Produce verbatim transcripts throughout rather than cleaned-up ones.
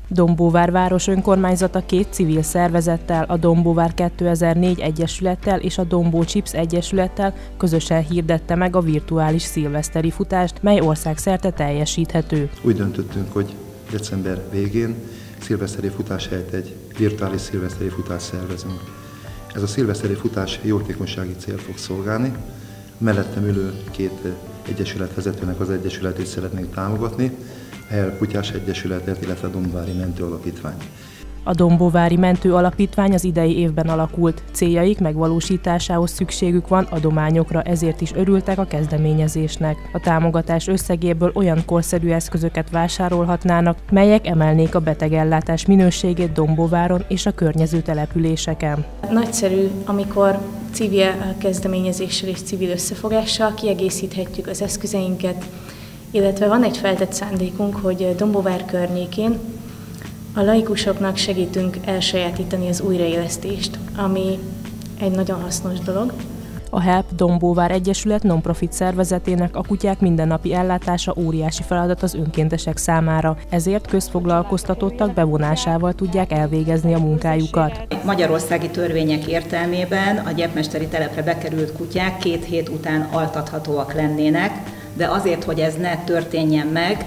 Dombóvár város önkormányzata két civil szervezettel, a Dombóvár kétezer-négy Egyesülettel és a Dombó Chips Egyesülettel közösen hirdette meg a virtuális szilveszteri futást, mely országszerte teljesíthető. Úgy döntöttünk, hogy december végén szilveszteri futás helyett egy virtuális szilveszteri futást szervezünk. Ez a szilveszteri futás jótékonysági célt fog szolgálni. Mellettem ülő két egyesület vezetőnek az egyesületét szeretnénk támogatni, a Help Kutyás Egyesületet, illetve a Dombóvári Mentő Alapítványt. A Dombóvári Mentő Alapítvány az idei évben alakult. Céljaik megvalósításához szükségük van adományokra, ezért is örültek a kezdeményezésnek. A támogatás összegéből olyan korszerű eszközöket vásárolhatnának, melyek emelnék a betegellátás minőségét Dombóváron és a környező településeken. Nagyszerű, amikor civil kezdeményezéssel és civil összefogással kiegészíthetjük az eszközeinket, illetve van egy feltett szándékunk, hogy Dombóvár környékén a laikusoknak segítünk elsajátítani az újraélesztést, ami egy nagyon hasznos dolog. A Help Dombóvár Egyesület non-profit szervezetének a kutyák mindennapi ellátása óriási feladat az önkéntesek számára, ezért közfoglalkoztatottak bevonásával tudják elvégezni a munkájukat. Magyarországi törvények értelmében a gyepmesteri telepre bekerült kutyák két hét után altathatóak lennének, de azért, hogy ez ne történjen meg,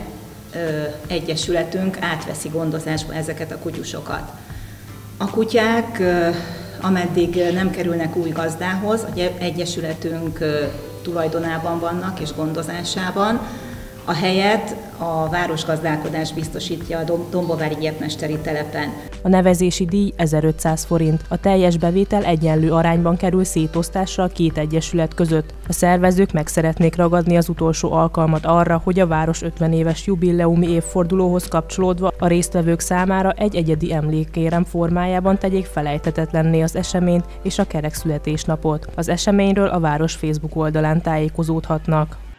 egyesületünk átveszi gondozásba ezeket a kutyusokat. A kutyák, ameddig nem kerülnek új gazdához, a egyesületünk tulajdonában vannak és gondozásában, a helyet a városgazdálkodás biztosítja a Dombóvári gyepmesteri telepen. A nevezési díj ezerötszáz forint, a teljes bevétel egyenlő arányban kerül szétosztásra a két egyesület között. A szervezők meg szeretnék ragadni az utolsó alkalmat arra, hogy a város ötven éves jubileumi évfordulóhoz kapcsolódva a résztvevők számára egy egyedi emlékérem formájában tegyék felejthetetlenné az eseményt és a kerek születésnapot. Az eseményről a város Facebook oldalán tájékozódhatnak.